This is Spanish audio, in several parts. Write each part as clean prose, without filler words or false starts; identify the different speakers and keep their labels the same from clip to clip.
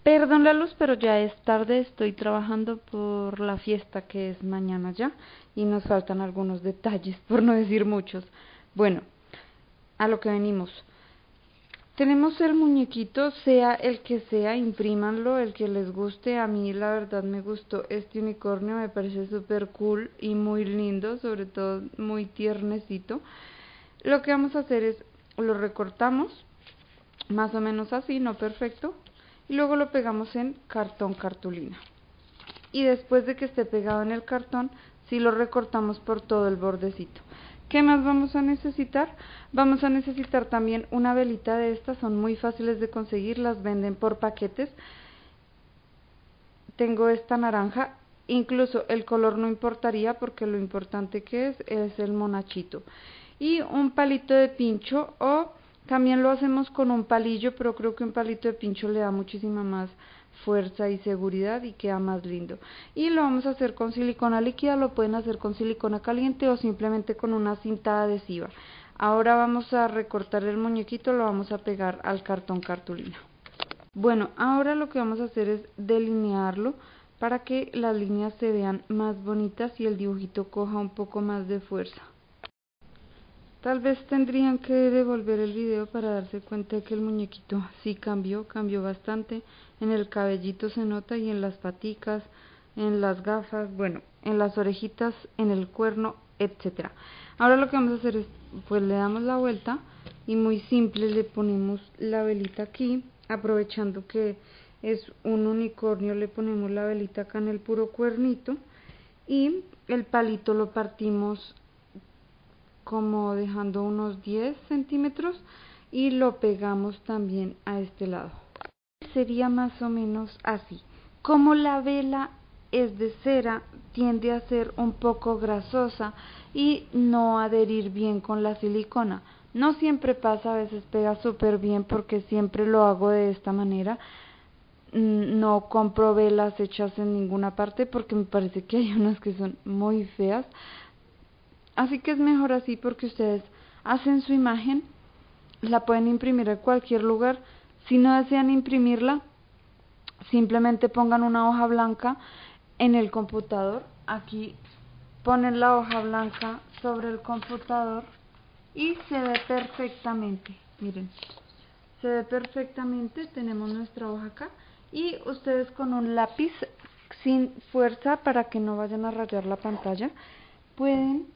Speaker 1: Perdón la luz, pero ya es tarde, estoy trabajando por la fiesta que es mañana ya y nos faltan algunos detalles, por no decir muchos. Bueno, a lo que venimos. Tenemos el muñequito, sea el que sea, imprímanlo, el que les guste. A mí la verdad me gustó este unicornio, me parece súper cool y muy lindo, sobre todo muy tiernecito. Lo que vamos a hacer es, lo recortamos, más o menos así, no perfecto, y luego lo pegamos en cartón cartulina. Y después de que esté pegado en el cartón, sí lo recortamos por todo el bordecito. ¿Qué más vamos a necesitar? Vamos a necesitar también una velita de estas, son muy fáciles de conseguir, las venden por paquetes. Tengo esta naranja, incluso el color no importaría porque lo importante que es el monachito. Y un palito de pincho, o también lo hacemos con un palillo, pero creo que un palito de pincho le da muchísima más fuerza y seguridad y queda más lindo. Y lo vamos a hacer con silicona líquida, lo pueden hacer con silicona caliente o simplemente con una cinta adhesiva. Ahora vamos a recortar el muñequito, lo vamos a pegar al cartón cartulina. Bueno, ahora lo que vamos a hacer es delinearlo para que las líneas se vean más bonitas y el dibujito coja un poco más de fuerza. Tal vez tendrían que devolver el video para darse cuenta de que el muñequito sí cambió bastante. En el cabellito se nota y en las paticas, en las gafas, bueno, en las orejitas, en el cuerno, etcétera. Ahora lo que vamos a hacer es, pues le damos la vuelta y muy simple le ponemos la velita aquí, aprovechando que es un unicornio, le ponemos la velita acá en el puro cuernito y el palito lo partimos como dejando unos 10 centímetros y lo pegamos también a este lado. Sería más o menos así. Como la vela es de cera, tiende a ser un poco grasosa y no adherir bien con la silicona. No siempre pasa, a veces pega súper bien porque siempre lo hago de esta manera. No compro velas hechas en ninguna parte porque me parece que hay unas que son muy feas. Así que es mejor así porque ustedes hacen su imagen, la pueden imprimir en cualquier lugar. Si no desean imprimirla, simplemente pongan una hoja blanca en el computador. Aquí ponen la hoja blanca sobre el computador y se ve perfectamente. Miren, se ve perfectamente. Tenemos nuestra hoja acá y ustedes con un lápiz sin fuerza para que no vayan a rayar la pantalla pueden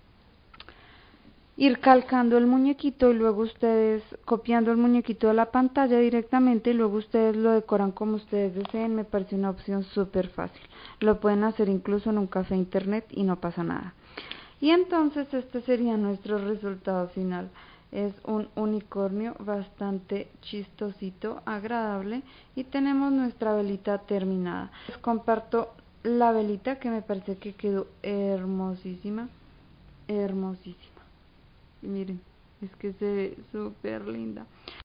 Speaker 1: ir calcando el muñequito y luego ustedes copiando el muñequito de la pantalla directamente y luego ustedes lo decoran como ustedes deseen. Me parece una opción súper fácil. Lo pueden hacer incluso en un café internet y no pasa nada. Y entonces este sería nuestro resultado final. Es un unicornio bastante chistosito, agradable, y tenemos nuestra velita terminada. Les comparto la velita que me parece que quedó hermosísima, hermosísima. Miren, es que se ve súper linda.